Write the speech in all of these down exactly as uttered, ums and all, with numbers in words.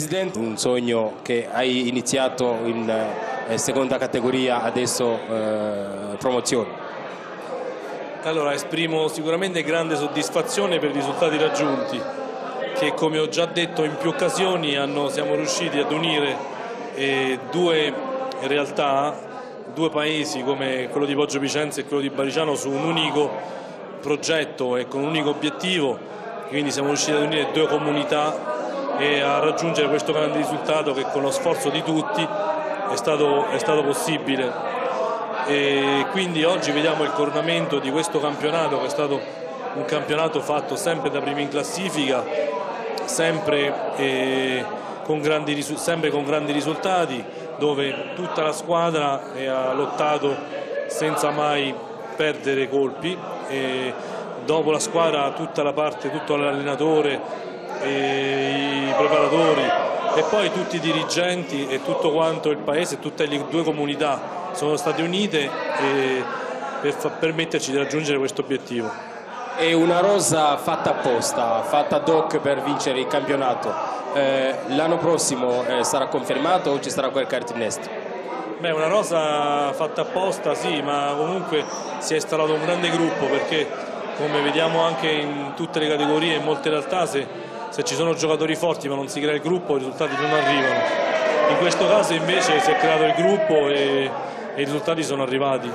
Presidente, un sogno che hai iniziato in eh, seconda categoria, adesso eh, promozione. Allora, esprimo sicuramente grande soddisfazione per i risultati raggiunti, che come ho già detto in più occasioni hanno, siamo riusciti ad unire eh, due realtà, due paesi come quello di Poggio Picenza e quello di Bariciano su un unico progetto e con un unico obiettivo, quindi siamo riusciti ad unire due comunità e a raggiungere questo grande risultato che con lo sforzo di tutti è stato, è stato possibile. E quindi oggi vediamo il coronamento di questo campionato, che è stato un campionato fatto sempre da primi in classifica, sempre, eh, con, grandi, sempre con grandi risultati, dove tutta la squadra ha lottato senza mai perdere colpi, e dopo la squadra tutta la parte, tutto l'allenatore, i preparatori e poi tutti i dirigenti e tutto quanto il paese, tutte le due comunità sono state unite eh, per permetterci di raggiungere questo obiettivo. È una rosa fatta apposta, fatta ad hoc per vincere il campionato. Eh, l'anno prossimo eh, sarà confermato o ci sarà quel cartinestro? Beh, una rosa fatta apposta sì, ma comunque si è installato un grande gruppo, perché come vediamo anche in tutte le categorie, in molte realtà, se, se ci sono giocatori forti ma non si crea il gruppo, i risultati non arrivano. In questo caso invece si è creato il gruppo e e i risultati sono arrivati.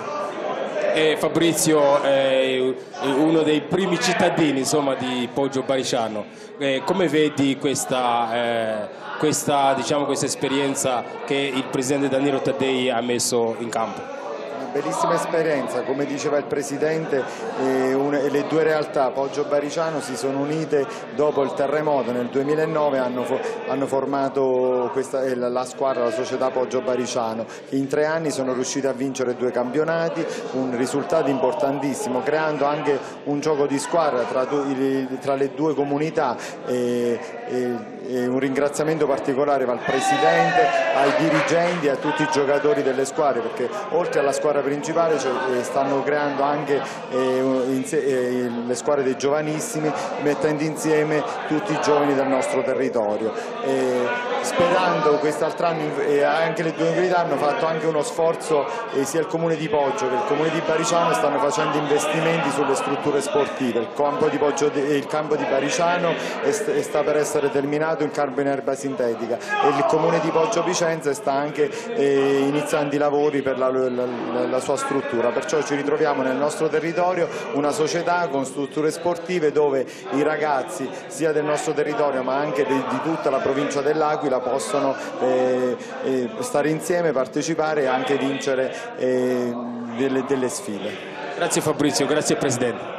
E Fabrizio è uno dei primi cittadini, insomma, di Poggio Bariciano. Eh, come vedi questa, eh, questa, diciamo, questa esperienza che il presidente Danilo Taddei ha messo in campo? Bellissima esperienza, come diceva il Presidente, eh, une, le due realtà Poggio Bariciano si sono unite dopo il terremoto nel duemilanove, hanno, fo hanno formato questa, eh, la squadra, la società Poggio Bariciano, che in tre anni sono riusciti a vincere due campionati, un risultato importantissimo, creando anche un gioco di squadra tra, tra le due comunità. Eh, eh, E un ringraziamento particolare va al Presidente, ai dirigenti e a tutti i giocatori delle squadre, perché oltre alla squadra principale cioè, eh, stanno creando anche eh, eh, le squadre dei giovanissimi, mettendo insieme tutti i giovani del nostro territorio. Eh, sperando quest'altro anno, eh, anche le due università hanno fatto anche uno sforzo, eh, sia il Comune di Poggio che il Comune di Bariciano stanno facendo investimenti sulle strutture sportive. Il campo di, Poggio, il campo di Bariciano è, è sta per essere terminato in campo in erba sintetica e il Comune di Poggio Picenza sta anche eh, iniziando i lavori per la, la, la sua struttura, perciò ci ritroviamo nel nostro territorio una società con strutture sportive dove i ragazzi sia del nostro territorio ma anche di, di tutta la provincia dell'Aquila possono eh, eh, stare insieme, partecipare e anche vincere eh, delle, delle sfide. Grazie Fabrizio, grazie Presidente.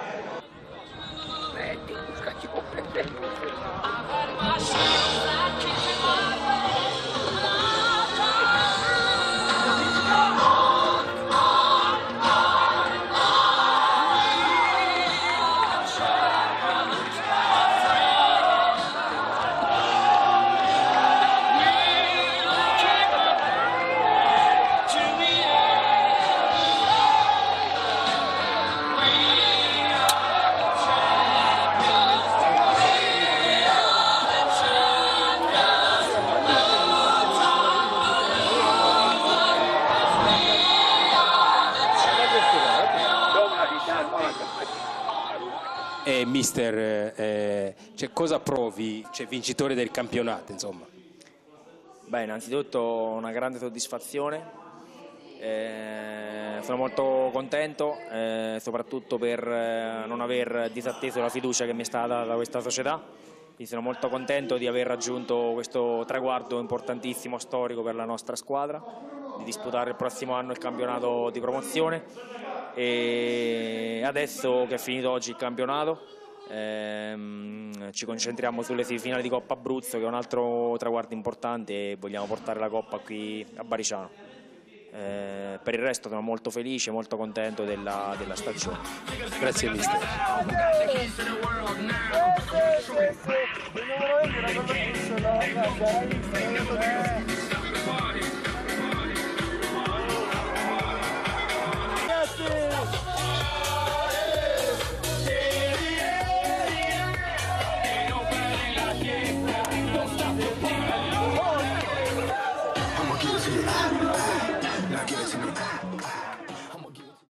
Eh, mister, eh, cioè, cosa provi, cioè, vincitore del campionato, insomma? Beh, innanzitutto una grande soddisfazione, eh, sono molto contento, eh, soprattutto per eh, non aver disatteso la fiducia che mi è stata data da questa società. Quindi sono molto contento di aver raggiunto questo traguardo importantissimo, storico per la nostra squadra, di disputare il prossimo anno il campionato di promozione. E adesso che è finito oggi il campionato ehm, ci concentriamo sulle semifinali di Coppa Abruzzo, che è un altro traguardo importante, e vogliamo portare la Coppa qui a Bariciano. Eh, per il resto sono molto felice, molto contento della, della stagione. Grazie mister. Grazie.